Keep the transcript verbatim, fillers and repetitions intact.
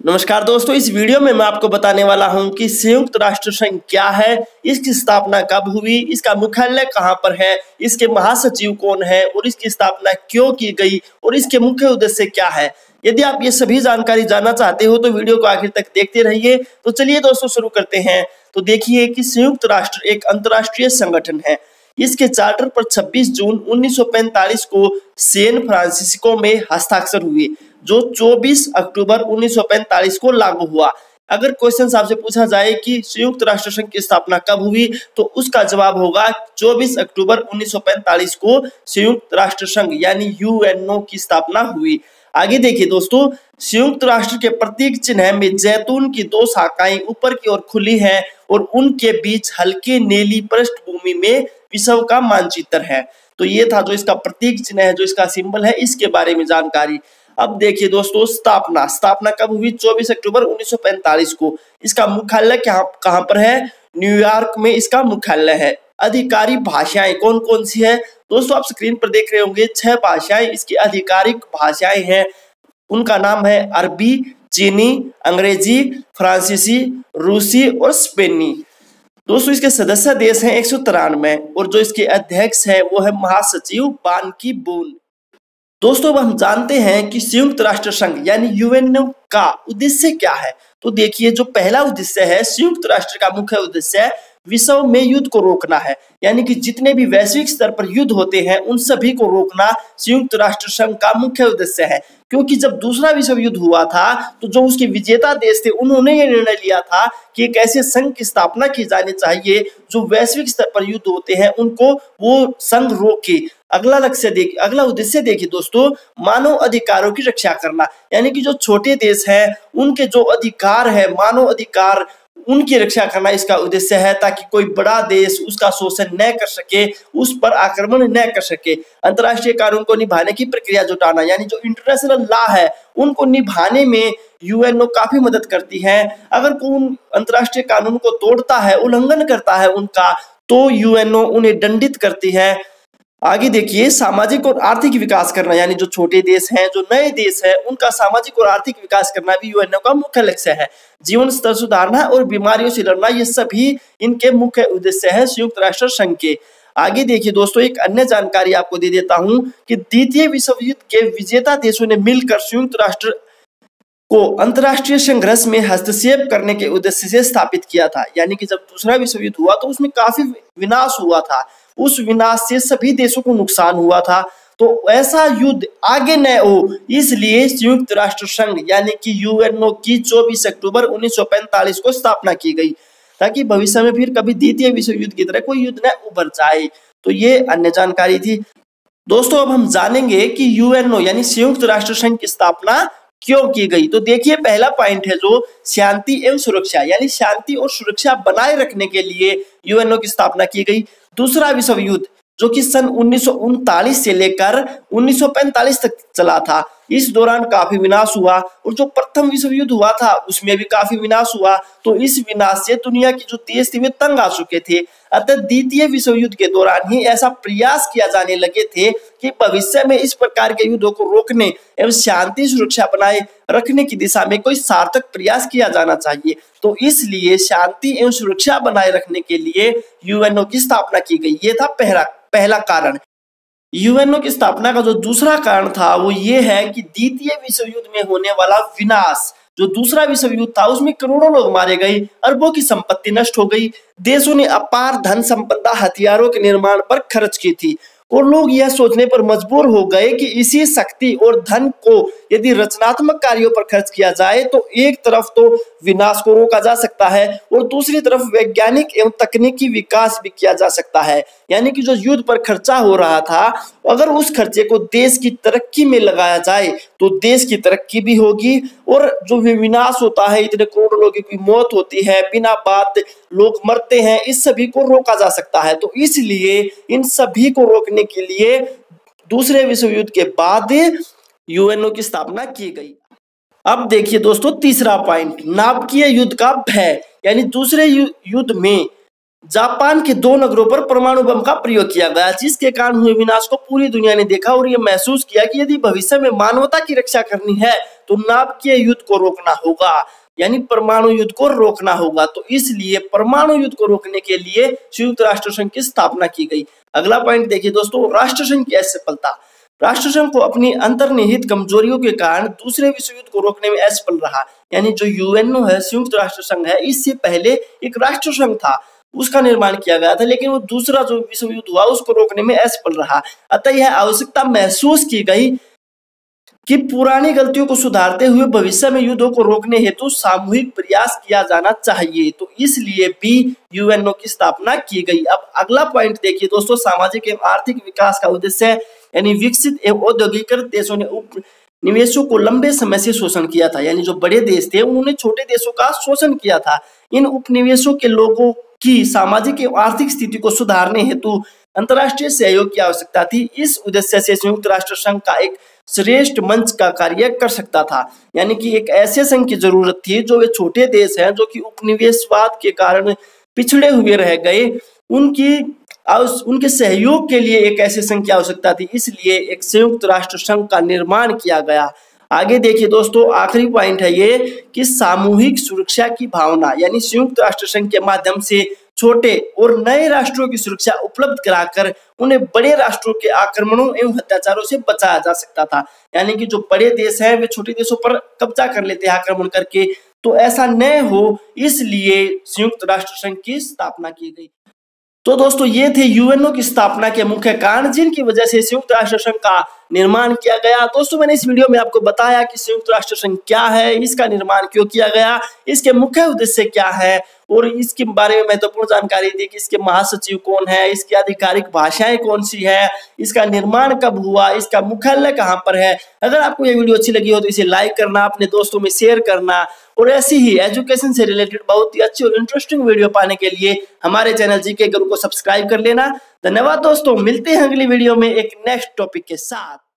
नमस्कार दोस्तों, इस वीडियो में मैं आपको बताने वाला हूं कि संयुक्त राष्ट्र संघ क्या है, इसकी स्थापना कब हुई, इसका मुख्यालय कहां पर है, इसके महासचिव कौन है और इसकी स्थापना क्यों की गई और इसके मुख्य उद्देश्य क्या है। यदि आप ये सभी जानकारी जानना चाहते हो तो वीडियो को आखिर तक देखते रहिए। तो चलिए दोस्तों शुरू करते हैं। तो देखिए कि संयुक्त राष्ट्र एक अंतर्राष्ट्रीय संगठन है। इसके चार्टर पर छब्बीस जून उन्नीस सौ पैंतालीस को सैन फ्रांसिस्को में हस्ताक्षर हुए, जो चौबीस अक्टूबर उन्नीस सौ पैंतालीस को लागू हुआ। अगर क्वेश्चन आपसे पूछा जाए कि संयुक्त राष्ट्र संघ की स्थापना कब हुई, तो उसका जवाब होगा चौबीस अक्टूबर उन्नीस सौ पैंतालीस को संयुक्त राष्ट्र संघ यानी यूएनओ की स्थापना हुई। आगे देखिए दोस्तों, संयुक्त राष्ट्र के प्रतीक चिन्ह में जैतून की दो शाखाएं ऊपर की ओर खुली हैं और उनके बीच हल्के नीली पृष्ठभूमि में विश्व का मानचित्र है। तो ये था जो इसका प्रतीक चिन्ह है, जो इसका सिंबल है, इसके बारे में जानकारी। अब देखिए दोस्तों, स्थापना स्थापना कब हुई? चौबीस अक्टूबर उन्नीस सौ पैंतालीस को। इसका मुख्यालय कहां कहां पर है? न्यूयॉर्क में इसका मुख्यालय है। आधिकारिक भाषाएं कौन कौन सी है? दोस्तों आप स्क्रीन पर देख रहे होंगे, छह भाषाएं इसकी आधिकारिक भाषाएं हैं। उनका नाम है अरबी, चीनी, अंग्रेजी, फ्रांसीसी, रूसी और स्पेनी। दोस्तों इसके सदस्य देश हैं एक सौ तिरानवे और जो इसके अध्यक्ष है वो है महासचिव बान की मून। दोस्तों अब हम जानते हैं कि संयुक्त राष्ट्र संघ यानी यूएनओ का उद्देश्य क्या है। तो देखिए, जो पहला उद्देश्य है, संयुक्त राष्ट्र का मुख्य उद्देश्य विश्व में युद्ध को रोकना है, यानी कि जितने भी वैश्विक स्तर पर युद्ध होते हैं उन सभी को रोकना संयुक्त राष्ट्र संघ का मुख्य उद्देश्य है। क्योंकि जब दूसरा विश्व युद्ध हुआ था तो जो उसके विजेता देश थे उन्होंने ये निर्णय लिया था कि एक ऐसे संघ की स्थापना की जानी चाहिए जो वैश्विक स्तर पर युद्ध होते हैं उनको वो संघ रोके। अगला लक्ष्य देखिए, अगला उद्देश्य देखिए दोस्तों, मानव अधिकारों की रक्षा करना, यानी कि जो छोटे देश हैं उनके जो अधिकार है, मानव अधिकार, उनकी रक्षा करना इसका उद्देश्य है, ताकि कोई बड़ा देश उसका शोषण न कर सके, उस पर आक्रमण न कर सके। अंतर्राष्ट्रीय कानून को निभाने की प्रक्रिया जुटाना, यानी जो इंटरनेशनल लॉ है उनको निभाने में यूएनओ काफी मदद करती है। अगर कोई अंतर्राष्ट्रीय कानून को तोड़ता है, उल्लंघन करता है उनका, तो यूएनओ उन्हें दंडित करती है। आगे देखिए, सामाजिक और आर्थिक विकास करना, यानी जो छोटे देश हैं, जो नए देश हैं, उनका सामाजिक और आर्थिक विकास करना भी यूएनओ का मुख्य लक्ष्य है। जीवन स्तर सुधारना और बीमारियों से लड़ना, ये सभी इनके मुख्य उद्देश्य है संयुक्त राष्ट्र संघ के। आगे देखिए दोस्तों, एक अन्य जानकारी आपको दे देता हूं कि द्वितीय विश्व युद्ध के विजेता देशों ने मिलकर संयुक्त राष्ट्र को अंतर्राष्ट्रीय संघर्ष में हस्तक्षेप करने के उद्देश्य से स्थापित किया था। यानी कि जब दूसरा विश्व युद्ध हुआ तो उसमें काफी विनाश हुआ था, उस विनाश से सभी देशों को नुकसान हुआ था। तो ऐसा युद्ध आगे न हो, इसलिए संयुक्त राष्ट्र संघ यानी कि यूएनओ की चौबीस अक्टूबर उन्नीस सौ पैंतालीस को स्थापना की गई, ताकि भविष्य में फिर कभी द्वितीय विश्व युद्ध की तरह कोई युद्ध न उभर जाए। तो ये अन्य जानकारी थी। दोस्तों अब हम जानेंगे कि यूएनओ यानी संयुक्त राष्ट्र संघ की स्थापना क्यों की गई। तो देखिए, पहला पॉइंट है जो शांति एवं सुरक्षा, यानी शांति और सुरक्षा बनाए रखने के लिए यूएनओ की स्थापना की गई। दूसरा विश्व युद्ध जो कि सन उन्नीस सौ उनतालीस से लेकर उन्नीस सौ पैंतालीस तक चला था, इस दौरान काफी विनाश हुआ। और जो प्रथम विश्व युद्ध हुआ था उसमें भी काफी विनाश हुआ। तो इस विनाश से दुनिया की जो देश थे वे तंग आ चुके थे। अतः द्वितीय विश्व युद्ध के दौरान ही ऐसा प्रयास किया जाने लगे थे कि भविष्य में इस प्रकार के युद्धों को रोकने एवं शांति सुरक्षा बनाए रखने की दिशा में कोई सार्थक प्रयास किया जाना चाहिए। तो इसलिए शांति एवं सुरक्षा बनाए रखने के लिए यूएनओ की स्थापना की गई। ये था पहला पहला कारण। यूएनओ की स्थापना का जो दूसरा कारण था वो ये है कि द्वितीय विश्व युद्ध में होने वाला विनाश, जो दूसरा विश्व युद्ध था उसमें करोड़ों लोग मारे गए, अरबों की संपत्ति नष्ट हो गई, देशों ने अपार धन संपदा हथियारों के निर्माण पर खर्च की थी और लोग यह सोचने पर मजबूर हो गए कि इसी शक्ति और धन को यदि रचनात्मक कार्यों पर खर्च किया जाए तो एक तरफ तो विनाश को रोका जा सकता है और दूसरी तरफ वैज्ञानिक एवं तकनीकी विकास भी किया जा सकता है। यानी कि जो युद्ध पर खर्चा हो रहा था, अगर उस खर्चे को देश की तरक्की में लगाया जाए तो देश की तरक्की भी होगी और जो विनाश होता है, इतने करोड़ों लोगों की मौत होती है, बिना बात लोग मरते हैं, इस सभी को रोका जा सकता है। तो इसलिए इन सभी को रोकने के लिए दूसरे विश्व युद्ध के बाद यूएनओ की स्थापना की गई। अब देखिए दोस्तों, तीसरा पॉइंट, नाभिकीय युद्ध का भय, यानी दूसरे युद्ध में जापान के दो नगरों पर परमाणु बम का प्रयोग किया गया, जिसके कारण हुए विनाश को पूरी दुनिया ने देखा और ये महसूस किया कि यदि भविष्य में मानवता की रक्षा करनी है तो नाभिकीय युद्ध को रोकना होगा, यानी परमाणु युद्ध को रोकना होगा। तो इसलिए परमाणु युद्ध को रोकने के लिए संयुक्त राष्ट्र संघ की स्थापना की गई। अगला पॉइंट देखिए दोस्तों, राष्ट्र संघ की असफलता। राष्ट्र संघ को अपनी अंतर्निहित कमजोरियों के कारण दूसरे विश्व युद्ध को रोकने में असफल रहा। यानी जो यूएनओ है, संयुक्त राष्ट्र संघ है, इससे पहले एक राष्ट्र संघ था, उसका निर्माण किया गया था, लेकिन वो दूसरा जो विश्व युद्ध हुआ उसको रोकने में असफल रहा। अतः यह आवश्यकता महसूस की गई कि पुरानी गलतियों को सुधारते हुए भविष्य में युद्धों को रोकने हेतु सामूहिक प्रयास किया जाना चाहिए। तो इसलिए भी यूएनओ की स्थापना की गई। अब अगला पॉइंट देखिए दोस्तों, सामाजिक एवं आर्थिक विकास का उद्देश्य, यानी विकसित एवं औद्योगिकृत देशों ने उपनिवेशों को लंबे समय से शोषण किया था। यानी जो बड़े देश थे उन्होंने छोटे देशों का शोषण किया था। इन उपनिवेशों के लोगों की सामाजिक एवं आर्थिक स्थिति को सुधारने हेतु अंतर्राष्ट्रीय सहयोग की आवश्यकता थी। इस उद्देश्य से संयुक्त राष्ट्र संघ का एक श्रेष्ठ मंच का कार्य कर सकता था। यानी कि एक ऐसे संघ की जरूरत थी जो वे छोटे देश हैं जो कि उपनिवेशवाद के कारण पिछड़े हुए रह गए, उनकी उनके सहयोग के लिए एक ऐसे संघ की आवश्यकता थी। इसलिए एक संयुक्त राष्ट्र संघ का निर्माण किया गया। आगे देखिए दोस्तों, आखिरी पॉइंट है ये कि सामूहिक सुरक्षा की भावना, यानी संयुक्त राष्ट्र संघ के माध्यम से छोटे और नए राष्ट्रों की सुरक्षा उपलब्ध कराकर उन्हें बड़े राष्ट्रों के आक्रमणों एवं अत्याचारों से बचाया जा सकता था। यानी कि जो बड़े देश हैं वे छोटे देशों पर कब्जा कर लेते हैं आक्रमण करके, तो ऐसा न हो, इसलिए संयुक्त राष्ट्र संघ की स्थापना की गई। तो दोस्तों ये थे यूएनओ की स्थापना के मुख्य कारण जिनकी वजह से संयुक्त राष्ट्र संघ का निर्माण किया गया। दोस्तों मैंने इस वीडियो में आपको बताया कि संयुक्त राष्ट्र संघ क्या है, इसका निर्माण क्यों किया गया, इसके मुख्य उद्देश्य क्या है और इसके बारे में महत्वपूर्ण जानकारी दी कि इसके महासचिव कौन है, इसकी आधिकारिक भाषाएं कौन सी है, इसका निर्माण कब हुआ, इसका मुख्यालय कहाँ पर है। अगर आपको ये वीडियो अच्छी लगी हो तो इसे लाइक करना, अपने दोस्तों में शेयर करना और ऐसी ही एजुकेशन से रिलेटेड बहुत ही अच्छी और इंटरेस्टिंग वीडियो पाने के लिए हमारे चैनल जीके गुरु को सब्सक्राइब कर लेना। धन्यवाद दोस्तों, मिलते हैं अगली वीडियो में एक नेक्स्ट टॉपिक के साथ।